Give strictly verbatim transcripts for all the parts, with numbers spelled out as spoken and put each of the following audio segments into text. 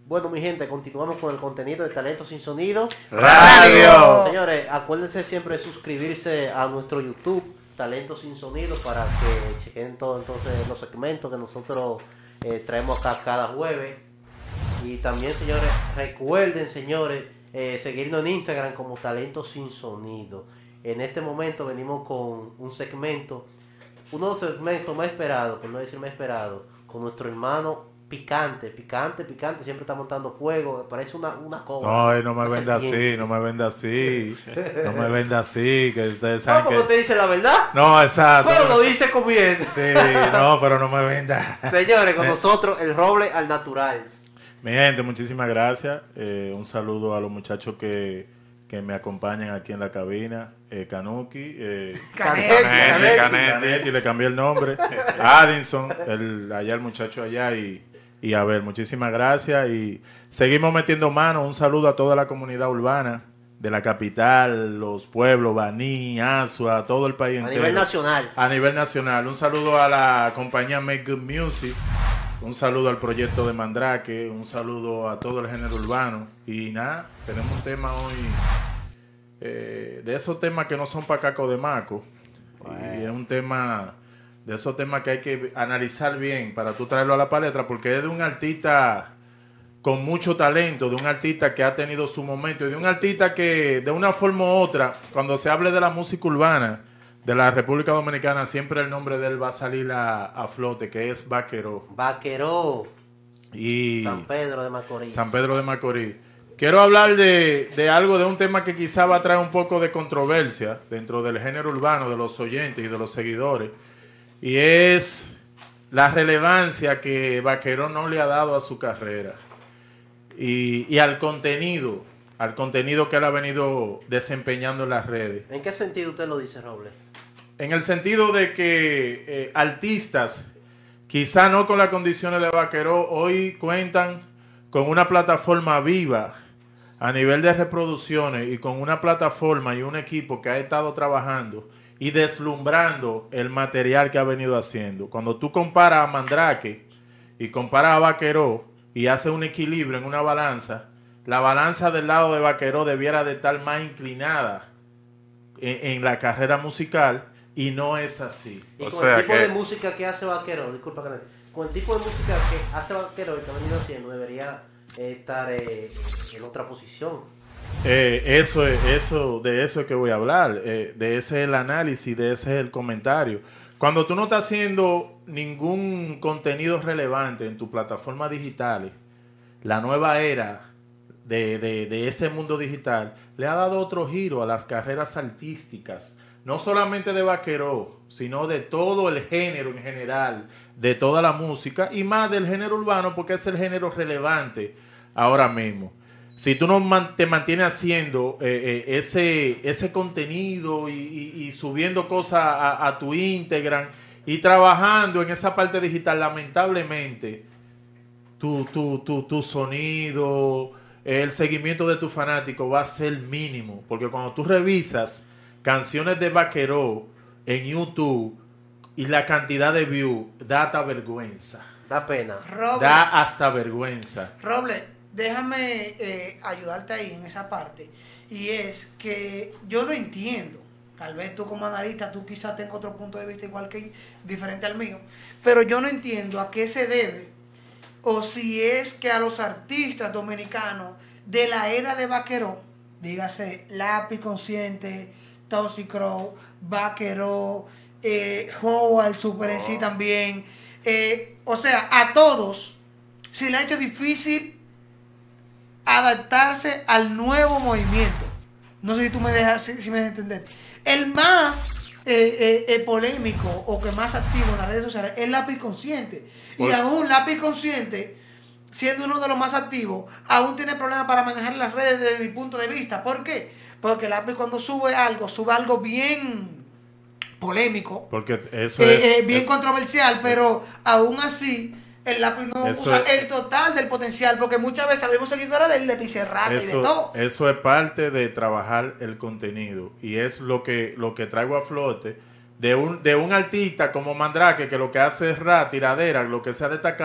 Bueno, mi gente, continuamos con el contenido de Talento Sin Sonido Radio. Señores, acuérdense siempre de suscribirse a nuestro YouTube, Talento Sin Sonido, para que chequen todos entonces los segmentos que nosotros eh, traemos acá cada jueves. Y también, señores, recuerden, señores, eh, seguirnos en Instagram como Talento Sin Sonido. En este momento venimos con un segmento, uno de los segmentos más esperados, por no decir más esperado, con nuestro hermano Picante, Picante, Picante, siempre está montando fuego, parece una, una cobra. No, no me venda así, no me venda así, no me venda así, que ustedes saben no, porque que... te dice la verdad. No, exacto. Pero lo dice comiendo. Sí, no, pero no me venda. Señores, con nosotros el roble al natural. Mi gente, muchísimas gracias. Eh, un saludo a los muchachos que, que me acompañan aquí en la cabina. Eh, Canuki, eh, Canetti, Canetti, Canetti. Canetti, Canetti, le cambié el nombre. Addison, el, allá el muchacho allá y, y a ver, muchísimas gracias. Y seguimos metiendo mano. Un saludo a toda la comunidad urbana de la capital, los pueblos, Baní, Azua, todo el país A entero. nivel nacional. A nivel nacional. Un saludo a la compañía Make Good Music. Un saludo al proyecto de Mandrake, un saludo a todo el género urbano. Y nada, tenemos un tema hoy, eh, de esos temas que no son para caco de maco. Bueno. Y es un tema, de esos temas que hay que analizar bien para tú traerlo a la palestra, porque es de un artista con mucho talento, de un artista que ha tenido su momento, y de un artista que de una forma u otra, cuando se hable de la música urbana de la República Dominicana, siempre el nombre de él va a salir a, a flote, que es Vaqueró. Vaqueró. Y San Pedro de Macorís. San Pedro de Macorís. Quiero hablar de, de algo, de un tema que quizá va a traer un poco de controversia dentro del género urbano, de los oyentes y de los seguidores. Y es la relevancia que Vaqueró no le ha dado a su carrera. Y, y al contenido, al contenido que él ha venido desempeñando en las redes. ¿En qué sentido usted lo dice, Roble? En el sentido de que eh, artistas, quizá no con las condiciones de Vaqueró, hoy cuentan con una plataforma viva a nivel de reproducciones y con una plataforma y un equipo que ha estado trabajando y deslumbrando el material que ha venido haciendo. Cuando tú comparas a Mandrake y comparas a Vaqueró y haces un equilibrio en una balanza, la balanza del lado de Vaqueró debiera de estar más inclinada en, en la carrera musical. Y no es así. Y o con sea el tipo que... de música que hace Vaqueró, disculpa, Canel, con el tipo de música que hace Vaqueró y que ha venido haciendo, debería eh, estar eh, en otra posición. Eh, eso es, eso, de eso es que voy a hablar. Eh, de ese es el análisis, de ese es el comentario. Cuando tú no estás haciendo ningún contenido relevante en tus plataformas digitales, la nueva era de, de, de este mundo digital le ha dado otro giro a las carreras artísticas. No solamente de Vaqueró, sino de todo el género en general, de toda la música y más del género urbano, porque es el género relevante ahora mismo. Si tú no man, te mantienes haciendo eh, eh, ese, ese contenido y, y, y subiendo cosas a, a tu Instagram y trabajando en esa parte digital, lamentablemente, tu, tu, tu, tu sonido, el seguimiento de tu fanático va a ser mínimo, porque cuando tú revisas canciones de Vaqueró en YouTube y la cantidad de views, da hasta vergüenza. Da pena. Roble, Da hasta vergüenza. Roble, déjame eh, ayudarte ahí en esa parte. Y es que yo no entiendo. Tal vez tú como analista, tú quizás tengas otro punto de vista igual que diferente al mío. Pero yo no entiendo a qué se debe. O si es que a los artistas dominicanos de la era de Vaqueró, dígase Lápiz Consciente, Toxic Crow, Vaqueró, eh, Howard, Super en sí también. Eh, o sea, a todos se le ha hecho difícil adaptarse al nuevo movimiento. No sé si tú me dejas, si, si me dejas entender. El más eh, eh, eh, polémico o que más activo en las redes sociales es Lápiz Consciente. Y aún Lápiz Consciente, siendo uno de los más activos, aún tiene problemas para manejar las redes desde mi punto de vista. ¿Por qué? Porque Lápiz cuando sube algo, sube algo bien polémico, porque eso eh, es, eh, bien es, controversial, pero aún así el Lápiz no usa es, el total del potencial, porque muchas veces habíamos seguidores del de Pizarrata y de todo. Eso es parte de trabajar el contenido y es lo que, lo que traigo a flote de un, de un artista como Mandrake, que lo que hace es rap, tiradera, lo que se ha destacado,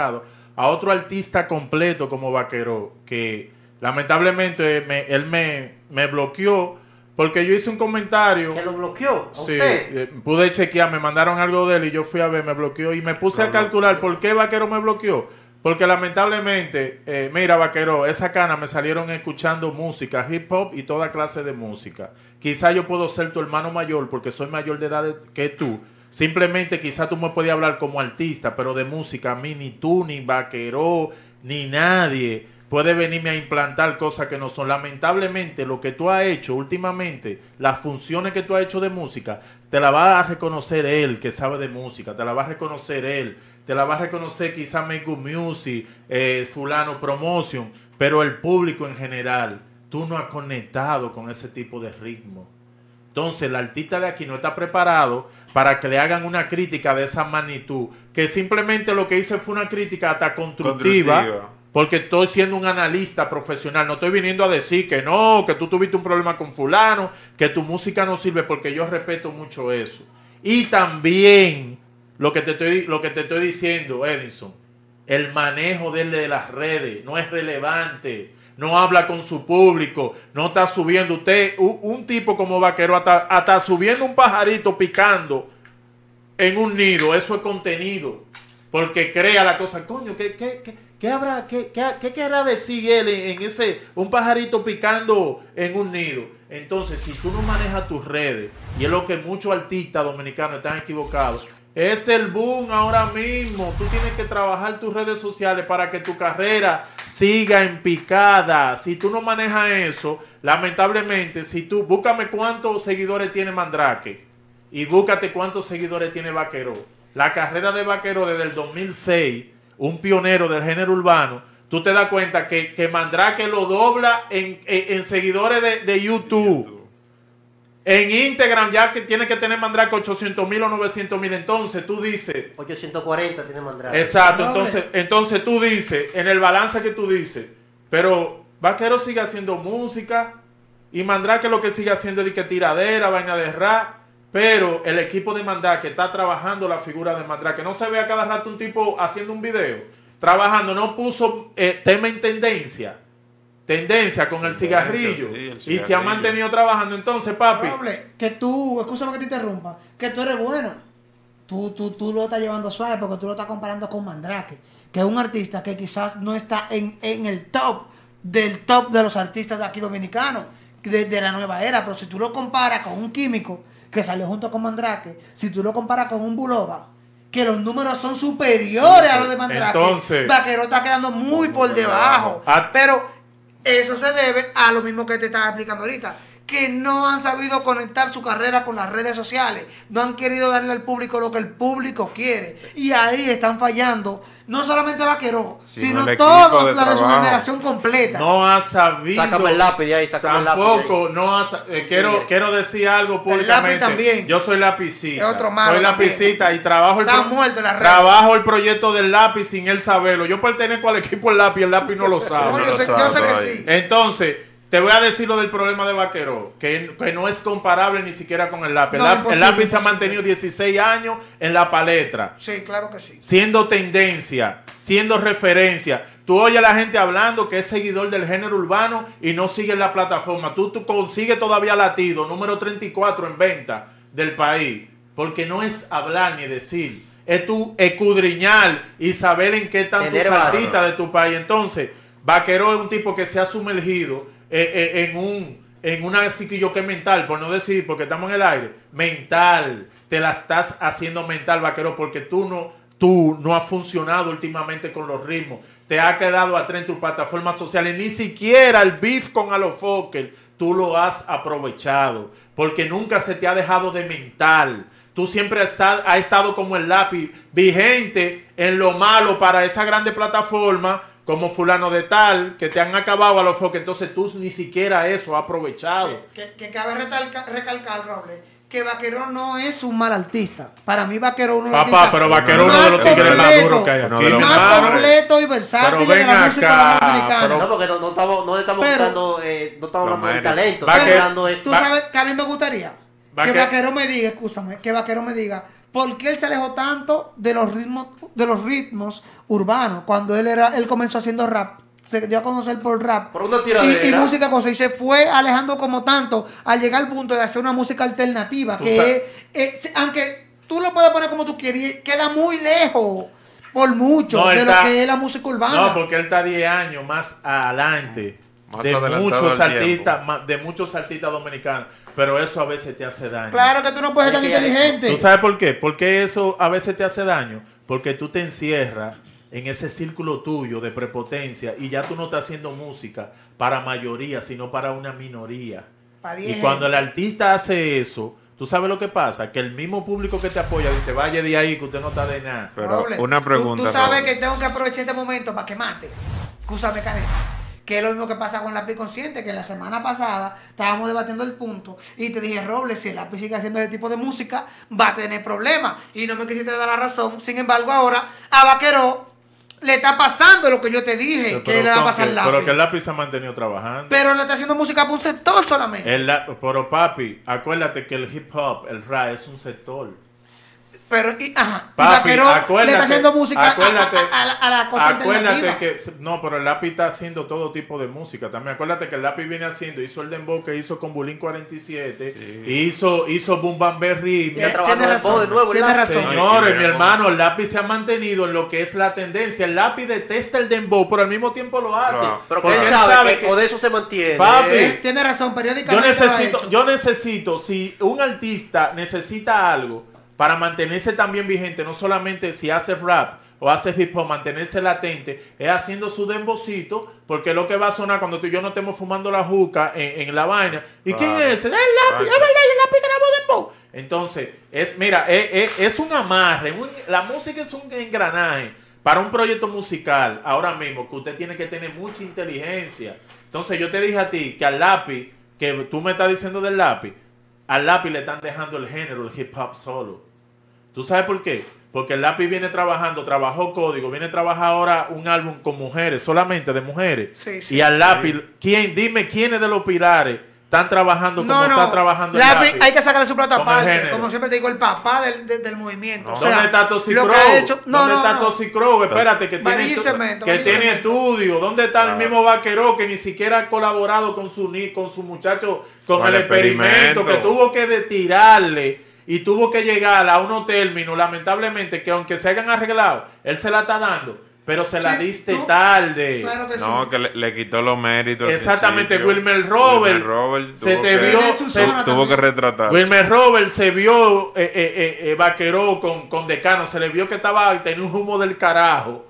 a otro artista completo como Vaqueró, que lamentablemente me, él me, me bloqueó porque yo hice un comentario. ¿Que lo bloqueó? ¿A Sí, usted? eh, pude chequear, me mandaron algo de él y yo fui a ver, me bloqueó y me puse No, a calcular no. por qué Vaqueró me bloqueó. Porque lamentablemente, eh, mira Vaqueró, esa cana me salieron escuchando música, hip hop y toda clase de música. Quizá yo puedo ser tu hermano mayor porque soy mayor de edad de- que tú. Simplemente quizá tú me podías hablar como artista, pero de música a mí ni tú, ni Vaqueró, ni nadie puede venirme a implantar cosas que no son. Lamentablemente lo que tú has hecho últimamente, las funciones que tú has hecho de música, te la va a reconocer él que sabe de música, te la va a reconocer él, te la va a reconocer quizá Make Good Music, eh, fulano Promotion, pero el público en general, tú no has conectado con ese tipo de ritmo. Entonces el artista de aquí no está preparado para que le hagan una crítica de esa magnitud, que simplemente lo que hice fue una crítica hasta constructiva, Constructiva. porque estoy siendo un analista profesional, no estoy viniendo a decir que no, que tú tuviste un problema con fulano, que tu música no sirve, porque yo respeto mucho eso. Y también lo que te estoy, lo que te estoy diciendo, Edison, el manejo de él de las redes no es relevante. No habla con su público, no está subiendo. Usted, un, un tipo como Vaqueró, hasta, hasta subiendo un pajarito picando en un nido, eso es contenido. Porque crea la cosa, coño, ¿qué, qué, qué, qué habrá, qué, qué, qué querrá decir él en, en ese, un pajarito picando en un nido? Entonces, si tú no manejas tus redes, y es lo que muchos artistas dominicanos están equivocados, es el boom ahora mismo. Tú tienes que trabajar tus redes sociales para que tu carrera siga en picada. Si tú no manejas eso, lamentablemente, si tú, búscame cuántos seguidores tiene Mandrake y búscate cuántos seguidores tiene Vaqueró. La carrera de Vaqueró desde el dos mil seis, un pionero del género urbano, tú te das cuenta que, que Mandrake lo dobla en, en, en seguidores de, de YouTube. En Instagram ya que tiene que tener Mandrake ochocientos mil o novecientos mil. Entonces tú dices, ochocientos cuarenta tiene Mandrake. exacto, Doble. entonces, entonces tú dices, en el balance que tú dices, pero Vaqueró sigue haciendo música y Mandrake lo que sigue haciendo es de que tiradera, vaina de rap, pero el equipo de Mandrake está trabajando la figura de Mandrake. No se ve a cada rato un tipo haciendo un video, trabajando, no puso eh, tema en tendencia. Tendencia con el Tendencia, cigarrillo. sí, el Y se ha cigarrillo. mantenido trabajando. Entonces, papi, Roble, que tú, escúchame que te interrumpa, que tú eres bueno. Tú, tú, tú lo estás llevando suave porque tú lo estás comparando con Mandrake, que es un artista que quizás no está en, en el top del top de los artistas de aquí dominicanos, de, de la nueva era. Pero si tú lo comparas con un químico que salió junto con Mandrake, si tú lo comparas con un Buloba, que los números son superiores a los de Mandrake, Entonces- Vaqueró está quedando muy por por debajo. debajo. Ah. Pero eso se debe a lo mismo que te estaba explicando ahorita, que no han sabido conectar su carrera con las redes sociales, no han querido darle al público lo que el público quiere, y ahí están fallando no solamente Vaqueró, Sino sino el equipo todos de la de su trabajo. generación completa. no ha sabido. Sácame el lápiz de ahí, sácame el lápiz de ahí. Tampoco, no ha sa- eh, quiero, Sí. quiero decir algo públicamente. lápiz también. Yo soy lapicita. Es otro malo soy también. lapicita y trabajo el, Está pro- muerto en las redes. trabajo el proyecto del lápiz sin él saberlo. Yo pertenezco al equipo del lápiz, el lápiz no lo No, sabe. yo sé, yo sé que sí. Entonces, te voy a decir lo del problema de Vaqueró, que, que no es comparable ni siquiera con el lápiz. No, el, lápiz imposible, el lápiz se ha imposible. mantenido dieciséis años en la palestra, Sí, claro que sí. siendo tendencia, siendo referencia. Tú oyes a la gente hablando que es seguidor del género urbano y no sigue en la plataforma. Tú, tú consigues todavía Latido, número treinta y cuatro en venta del país. Porque no es hablar ni decir, es tu escudriñar y saber en qué están tus Tener base. artistas de tu país. Entonces, Vaqueró es un tipo que se ha sumergido eh, eh, en un en una psiquillo que mental, por no decir, porque estamos en el aire, mental, te la estás haciendo mental, Vaqueró, porque tú no, tú no has funcionado últimamente con los ritmos, te ha quedado atrás en tus plataformas sociales, ni siquiera el beef con Alofoque, tú lo has aprovechado, porque nunca se te ha dejado de mental. Tú siempre has estado, has estado como el lápiz, vigente en lo malo para esa grande plataforma, como fulano de tal, que te han acabado a los foques, entonces tú ni siquiera eso has aprovechado. Que, que cabe recalca- recalcar, Roble, que Vaqueró no es un mal artista. Para mí Vaqueró uno de los Papá, artistas pero Vaqueró uno uno de los más tigres más completo, duros que hay uno aquí, de los mi más hermano. completo y versátil Pero de ven la música acá, dominicana. pero- No, porque no, no estamos, no estamos Pero- buscando, eh, no estamos Los hablando de méritos. talento, Va estamos que- hablando de... Tú Va- sabes que a mí me gustaría Va que que- Vaqueró me diga, escúchame, que Vaqueró me diga ¿por qué él se alejó tanto de los ritmos, de los ritmos urbanos? Cuando él era, él comenzó haciendo rap, se dio a conocer por rap Por una tiradera. y, y música cosa, y se fue alejando como tanto al llegar al punto de hacer una música alternativa, Tú que sabes. es, es- aunque tú lo puedes poner como tú quieres, queda muy lejos, por mucho, No, él de lo está- que es la música urbana. No, porque él está diez años más adelante Más de adelantado muchos al artistas, tiempo. ma- de muchos artistas dominicanos, pero eso a veces te hace daño. Claro que tú no puedes ser tan Es que- inteligente. ¿Tú sabes por qué? Porque eso a veces te hace daño, porque tú te encierras en ese círculo tuyo de prepotencia y ya tú no estás haciendo música para mayoría, sino para una minoría. Pa' Y diez cuando el gente. artista hace eso, tú sabes lo que pasa, que el mismo público que te apoya dice, vaya de ahí que usted no está de nada. Pero Roble, una tú- pregunta, Tú, sabes Roble. que tengo que aprovechar este momento para quemarte. Escúchame, Caneta. Que es lo mismo que pasa con Lápiz Consciente, que la semana pasada estábamos debatiendo el punto y te dije, Robles, si el Lápiz sigue haciendo ese tipo de música, va a tener problemas. Y no me quisiste dar la razón. Sin embargo, ahora a Vaquero le está pasando lo que yo te dije, Pero, que le va a con pasar que- al Lápiz. pero que el lápiz se ha mantenido trabajando. Pero le está haciendo música para un sector solamente. El la- pero papi, acuérdate que el hip hop, el rap es un sector. Pero, y, ajá, y Papi, Vaquero acuérdate, le está haciendo música a- a- acuérdate, a, a la- a la cosa acuérdate alternativa. que no, pero el lápiz está haciendo todo tipo de música también. Acuérdate que el lápiz viene haciendo, hizo el dembow que hizo con Bulín cuarenta y siete, Sí. hizo hizo Boom Bam Berry. Ya Eh, trabajando tiene en voz razón, de nuevo. tiene el razón. lápiz. Señores, Ay, mi queremos- hermano, el lápiz se ha mantenido en lo que es la tendencia. El lápiz detesta el dembow, pero al mismo tiempo lo hace. No, Pero que porque él sabe, que con eso se mantiene. Papi, ¿eh? Tiene razón, Yo periódicamente lo ha necesito, hecho. yo necesito, si un artista necesita algo para mantenerse también vigente, no solamente si hace rap o hace hip hop, mantenerse latente, es haciendo su dembocito, porque es lo que va a sonar cuando tú y yo no estemos fumando la juca en, en la vaina. ¿Y Claro. quién es ese? ¡Es el lápiz! ¡Es Claro. verdad! ¡Y el lápiz grabó dembow! Entonces, es, mira, es, es- es un amarre, un- la música es un engranaje para un proyecto musical, ahora mismo, que usted tiene que tener mucha inteligencia. Entonces, yo te dije a ti que al lápiz, que tú me estás diciendo del lápiz, al lápiz le están dejando el género, el hip hop solo. ¿Tú sabes por qué? Porque el lápiz viene trabajando, trabajó código, viene a trabajar ahora un álbum con mujeres, solamente de mujeres. Sí, sí. Y al lápiz, ¿quién? Dime quiénes de los pilares están trabajando como está trabajando el Lápiz, lápiz. hay que sacarle su plato Como aparte. género. Como siempre te digo, el papá del, del, del movimiento. No. O sea, ¿Dónde está Toxic lo Crow? que ha hecho- No, ¿Dónde no, está no. Toxic Crow? Espérate, que tiene, Vanilla y estu- Cemento, que Vanilla y tiene Cemento. estudio. ¿Dónde está Claro. el mismo Vaquero que ni siquiera ha colaborado con su ni con su muchacho con, Con el, el experimento, experimento. que tuvo que de- tirarle y tuvo que llegar a unos términos, lamentablemente, que aunque se hayan arreglado, él se la está dando, pero se la Sí, diste tú- tarde. Claro que No, sí. que le, le quitó los méritos. al Exactamente, principio. Wilmer Robert, Wilmer Robert se tuvo te que- vio, Tiene su se- zona tuvo que también. retratar. Wilmer Robert se vio eh, eh, eh, eh, Vaqueró con, con Decano, se le vio que estaba tenía un humo del carajo.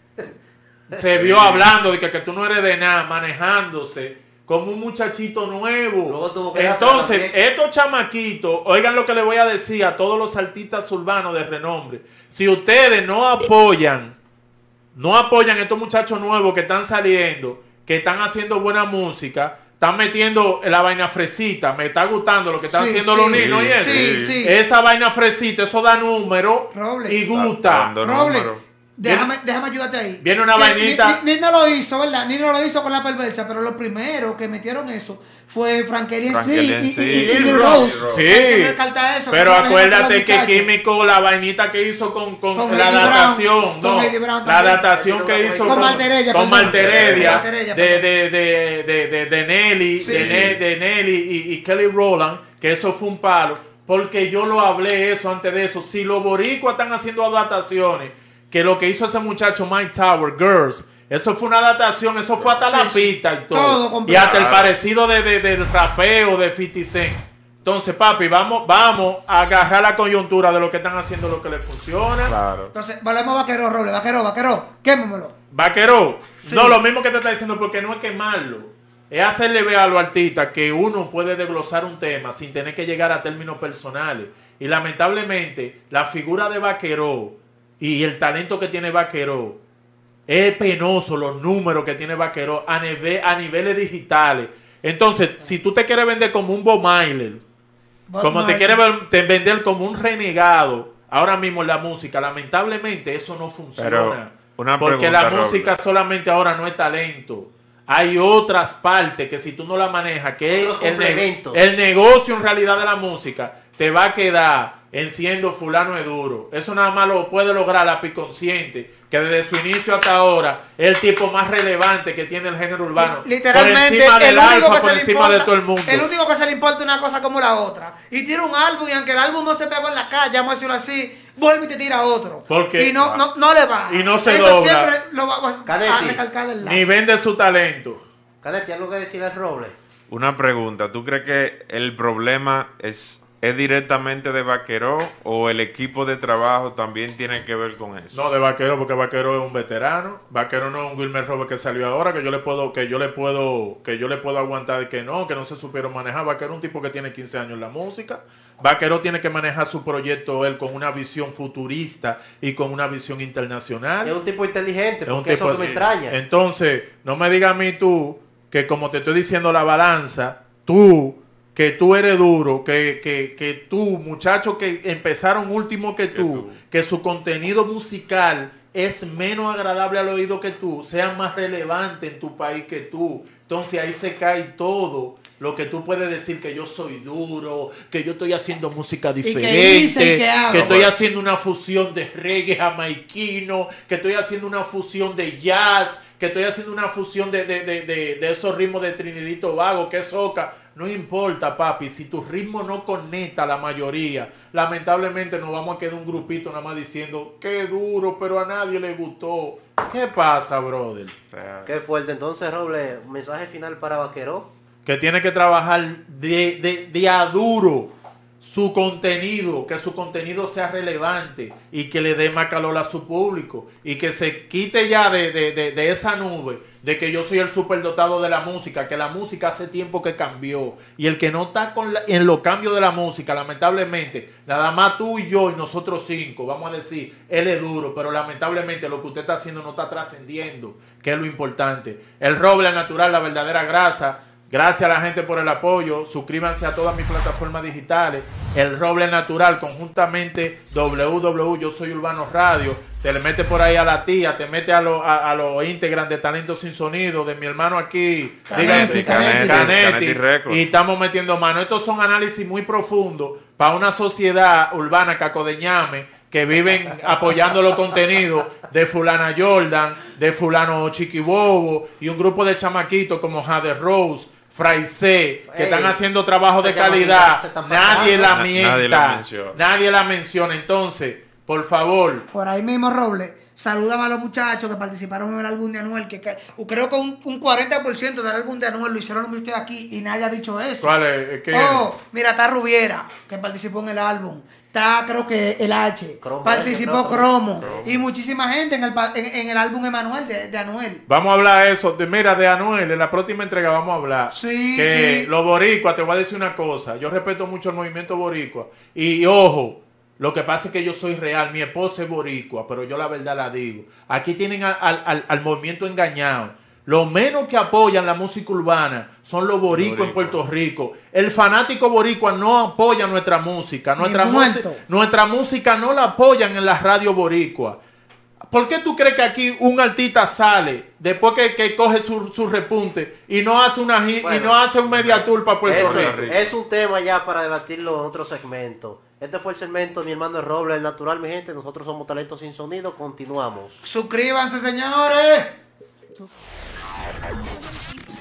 Se vio hablando de que, que tú no eres de nada, manejándose como un muchachito nuevo. Luego tuvo que darse Entonces, la piel. estos chamaquitos, oigan lo que le voy a decir a todos los artistas urbanos de renombre. Si ustedes no apoyan, no apoyan a estos muchachos nuevos que están saliendo, que están haciendo buena música, están metiendo la vaina fresita, me está gustando lo que están Sí, haciendo sí, los niños y sí, eso. Sí, sí. Esa vaina fresita, eso da número Roble. y gusta. Dando Roble, número. déjame, déjame ayudarte ahí. Viene una Que vainita. Ni, ni- Nino lo hizo, ¿verdad? Nino lo hizo con la perversa, pero lo primero que metieron eso fue Frankelly en sí Frankelly en y, sí, y, y, y Lil Lil Rose. Rose. Sí, Hay que recalcar eso, pero que no dejen acuérdate a los que muchachos. Químico, la vainita que hizo con, con, Con la Heidi Brown, adaptación, con no, Heidi Brown la también. adaptación que hizo Con con, Malteredia, con perdón. Malteredia, Malteredia, de, perdón. de, de, de, de, de Nelly, Sí, de, sí. Ne- de Nelly y, y Kelly Rowland, que eso fue un palo, porque yo lo hablé eso antes de eso. Si los boricuas están haciendo adaptaciones, que lo que hizo ese muchacho Mike Tower, Girls, eso fue una adaptación, eso fue hasta Sí, la sí. pista y todo. Todo y completo. hasta el Claro. parecido de, de- del rapeo de cincuenta Cent. Entonces, papi, vamos, vamos a agarrar la coyuntura de lo que están haciendo, lo que les funciona. Claro. Entonces, volvemos a Vaquero, Roble, Vaquero, Vaquero, quémamelo. Vaquero, Sí. no, lo mismo que te está diciendo, porque no es quemarlo. Es hacerle ver a los artistas que uno puede desglosar un tema sin tener que llegar a términos personales. Y lamentablemente, la figura de Vaquero y el talento que tiene Vaquero es penoso, los números que tiene Vaquero a, nive- a niveles digitales. Entonces, si tú te quieres vender como un Bob Marley, Bob como te Marley. quieres ver- te vender como un renegado, ahora mismo en la música, lamentablemente eso no funciona. Pero, una porque pregunta, la Roble. música solamente ahora no es talento. Hay otras partes que si tú no la manejas, que es Otros el, ne- complementos. el negocio en realidad de la música, te va a quedar en siendo fulano es duro. Eso nada más lo puede lograr la Piconsciente, que desde su inicio hasta ahora es el tipo más relevante que tiene el género urbano. Literalmente, por encima del el único alfa, que por se le encima importa, de todo el mundo. El único que se le importa una cosa como la otra. Y tiene un álbum y aunque el álbum no se pegó en la calle, vamos a decirlo así, vuelve y te tira otro. Porque, y no, no, no le va. Y no se Eso dobla. siempre lo va a Cadetti, recalcar del lado. Ni vende su talento. Cadetti, ¿algo que decirle al Roble? Una pregunta, ¿tú crees que el problema es, es directamente de Vaqueró o el equipo de trabajo también tiene que ver con eso? No, de Vaquero, porque Vaquero es un veterano. Vaquero no es un Wilmer Robert que salió ahora, que yo le puedo, que yo le puedo, que yo le puedo aguantar de que no, que no se supieron manejar. Vaquero es un tipo que tiene quince años en la música. Vaquero tiene que manejar su proyecto él con una visión futurista y con una visión internacional. Es un tipo inteligente, Es un porque eso tipo que me así. extraña. Entonces, no me digas a mí tú que como te estoy diciendo la balanza, tú, que tú eres duro, que, que, que tú, muchachos que empezaron último que tú, tú. que su contenido musical es menos agradable al oído que tú, sean más relevantes en tu país que tú. Entonces ahí se cae todo. Lo que tú puedes decir que yo soy duro, que yo estoy haciendo música diferente, dice y que habla. que estoy Bueno. haciendo una fusión de reggae jamaiquino, que estoy haciendo una fusión de jazz, que estoy haciendo una fusión de, de, de, de, de esos ritmos de Trinidad y Tobago, que es soca. No importa, papi, si tu ritmo no conecta a la mayoría, lamentablemente nos vamos a quedar un grupito nada más diciendo, qué duro, pero a nadie le gustó. ¿Qué pasa, brother? O sea, Qué fuerte. Entonces, Roble, un mensaje final para Vaqueró. Que tiene que trabajar de, de, de a duro su contenido, que su contenido sea relevante y que le dé más calor a su público y que se quite ya de, de, de, de esa nube de que yo soy el superdotado de la música, que la música hace tiempo que cambió y el que no está con la, en los cambios de la música, lamentablemente, nada más tú y yo y nosotros cinco, vamos a decir, él es duro, pero lamentablemente lo que usted está haciendo no está trascendiendo, que es lo importante. El roble natural, la verdadera grasa. Gracias a la gente por el apoyo. Suscríbanse a todas mis plataformas digitales. El Roble Natural, conjuntamente doble u doble u doble u punto yo soy urbano radio. Te le mete por ahí a la tía, te mete a los a, a lo íntegran de Talento Sin Sonido, de mi hermano aquí, Canetti, dígase, Canetti. Canetti, Canetti Records. y estamos metiendo mano. Estos son análisis muy profundos para una sociedad urbana cacodeñame que viven apoyando los contenidos de fulana Jordan, de fulano Chiquibobo y un grupo de chamaquitos como Jade Rose, Fraise, que Ey, están haciendo trabajo de se llama calidad. Miguel, se están Nadie pasando. la Na- mienta. nadie la menciona. Nadie la menciona. Entonces, por favor, Por ahí mismo, Roble, salúdame a los muchachos que participaron en el álbum de Anuel, que, que creo que un, un cuarenta por ciento del álbum de Anuel lo hicieron ustedes aquí y nadie ha dicho eso. ¿cuál es? ¿Qué Oh, mira, está Rubiera, que participó en el álbum. Está, creo que el H. Cromo, participó Cromo. Cromo. Cromo. Y muchísima gente en el, pa- en, en el álbum Emanuel de, de Anuel. Vamos a hablar de eso. De, mira, de Anuel, en la próxima entrega vamos a hablar. Sí, que sí. los boricuas, te voy a decir una cosa. Yo respeto mucho el movimiento boricua. Y ojo, lo que pasa es que yo soy real. Mi esposa es boricua, pero yo la verdad la digo. Aquí tienen al, al, al- al movimiento engañado. Lo menos que apoyan la música urbana son los boricuas en Boricua. Puerto Rico. El fanático boricua no apoya nuestra música. Nuestra, Ni música muerto. nuestra música no la apoyan en la radio boricua. ¿Por qué tú crees que aquí un artista sale después que, que coge su, su repunte y no hace una gi- y Bueno, no hace un media tour para Puerto Eso Rico? Rico. es un tema ya para debatirlo en otro segmento. Este fue el segmento de mi hermano el Roble, el natural, mi gente. Nosotros somos Talento Sin Sonido. Continuamos. Suscríbanse, señores.